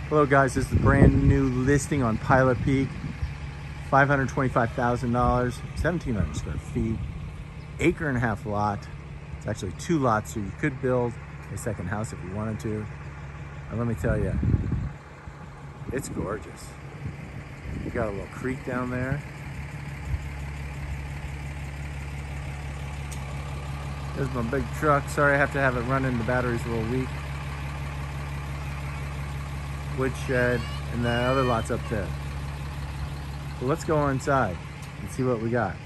Hello guys, this is a brand new listing on Pilot Peak. $525,000, 1,700 square feet, acre-and-a-half lot. It's actually 2 lots, so you could build a second house if you wanted to. And let me tell you, it's gorgeous. You got a little creek down there. There's my big truck. Sorry I have to have it running, the battery's a little weak. Woodshed, and the other lot's up there. So let's go inside and see what we got.